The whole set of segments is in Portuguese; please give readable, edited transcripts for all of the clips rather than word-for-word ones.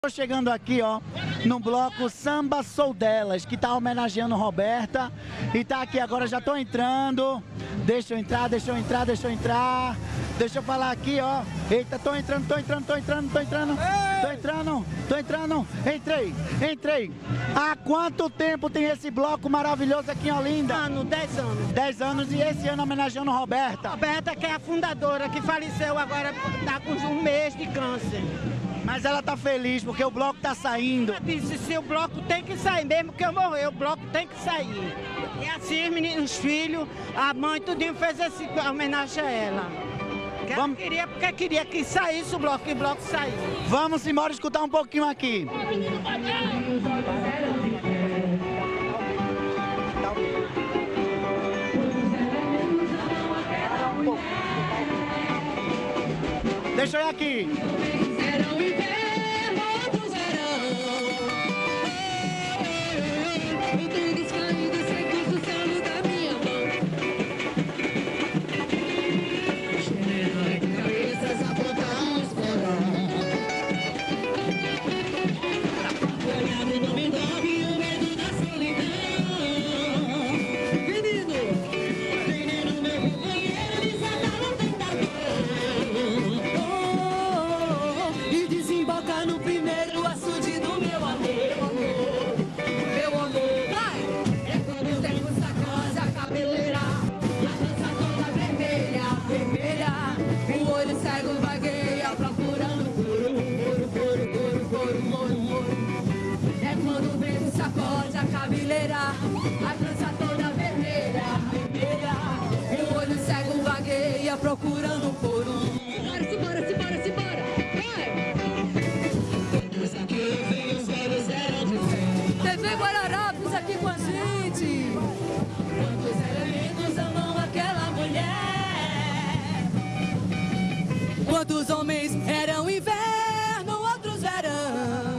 Tô chegando aqui, ó, no bloco Samba Sou Delas, que tá homenageando Roberta. E tá aqui agora, já tô entrando. Deixa eu entrar. Deixa eu falar aqui, ó. Eita, tô entrando. Entrei. Há quanto tempo tem esse bloco maravilhoso aqui em Olinda? 10 anos. 10 anos, e esse ano homenageando Roberta. Roberta, que é a fundadora, que faleceu agora, tá com um mês de câncer. Mas ela tá feliz porque o bloco tá saindo. Ela disse, se o bloco tem que sair, mesmo que eu morrer, o bloco tem que sair. E assim, os meninos, os filhos, a mãe, tudinho fez esse homenagem a ela. Que ela queria, porque queria que saísse o bloco, que o bloco saísse. Vamos embora escutar um pouquinho aqui. Deixa eu ir aqui. A trança toda vermelha, o olho cego vagueia procurando por um. Simbora! Vai! TV Guararapes aqui com a gente. Quantos elementos amam aquela mulher? Quantos homens eram inverno, outros verão?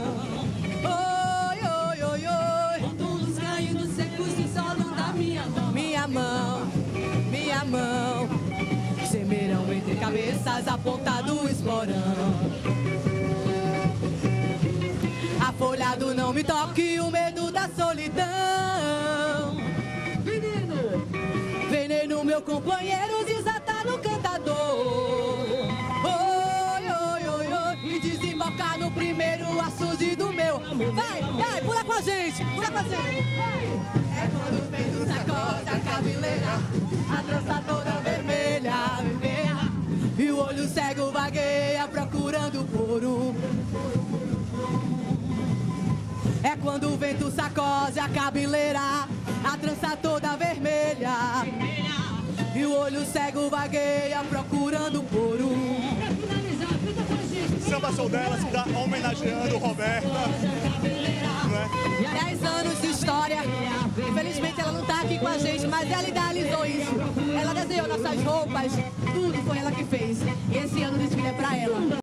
Minha mão, semeirão entre cabeças, a ponta do esporão. Afolhado não me toque, o medo da solidão. Veneno, meu companheiro, desata no cantador. Oi, e desembocar no primeiro açude do meu. Vai, pula com a gente, É quando o vento sacode a cabeleira, a trança toda vermelha, e o olho cego vagueia procurando por um. É quando o vento sacode a cabeleira, a trança toda vermelha, e o olho cego vagueia procurando por um. Samba Sou Delas, que está homenageando Roberta. 10 anos de história. Infelizmente ela não está aqui com a gente, mas ela idealizou isso. Ela desenhou nossas roupas, tudo foi ela que fez. E esse ano o desfile é pra ela.